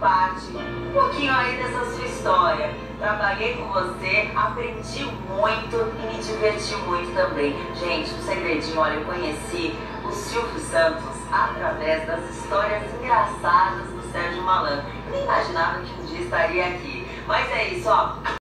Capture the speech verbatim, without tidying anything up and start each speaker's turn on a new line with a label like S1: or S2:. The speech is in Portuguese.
S1: parte um pouquinho aí dessa sua história. Trabalhei com você, aprendi muito e me diverti muito também. Gente, um segredinho, olha, eu conheci o Silvio Santos através das histórias engraçadas do Sérgio Malandro. Eu nem imaginava que um dia estaria aqui. Mas é isso, ó.